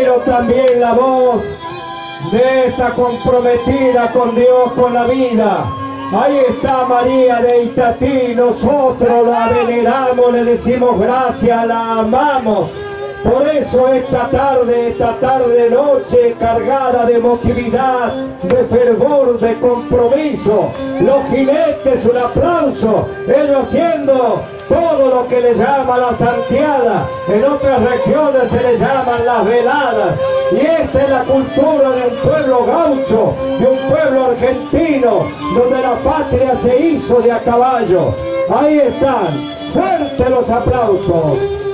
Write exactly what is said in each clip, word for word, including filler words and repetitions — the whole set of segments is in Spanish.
pero también la voz de esta comprometida con Dios, con la vida. Ahí está María de Itatí, nosotros la veneramos, le decimos gracias, la amamos. Por eso esta tarde, esta tarde noche cargada de emotividad, de fervor, de compromiso, los jinetes, un aplauso, ellos haciendo todo lo que le llama la santiada, en otras regiones se le llaman las veladas, y esta es la cultura de un pueblo gaucho, de un pueblo argentino, donde la patria se hizo de a caballo. Ahí están, fuertes los aplausos.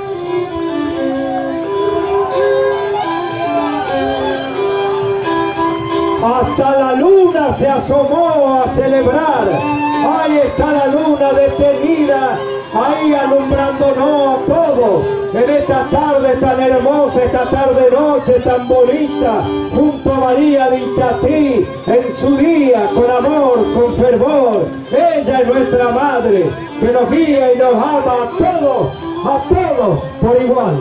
Hasta la luna se asomó a celebrar. Ahí está la luna detenida, ahí alumbrándonos a todos en esta tarde tan hermosa, esta tarde noche tan bonita, junto a María de Itatí, en su día, con amor, con fervor. Ella es nuestra madre, que nos guía y nos ama a todos, a todos por igual.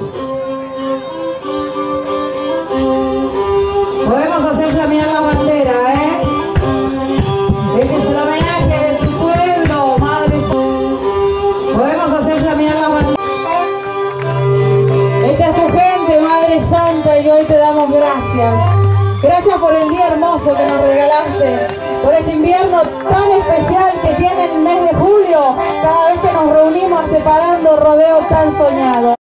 Podemos hacer flamear la bandera, ¿eh? Este es el homenaje de tu pueblo, Madre. Podemos hacer flamear la bandera. Esta es tu gente, Madre Santa, y hoy te damos gracias. Gracias por el día hermoso que nos regalaste, por este invierno tan especial que tiene el mes de julio, cada vez que nos reunimos preparando rodeo tan soñado.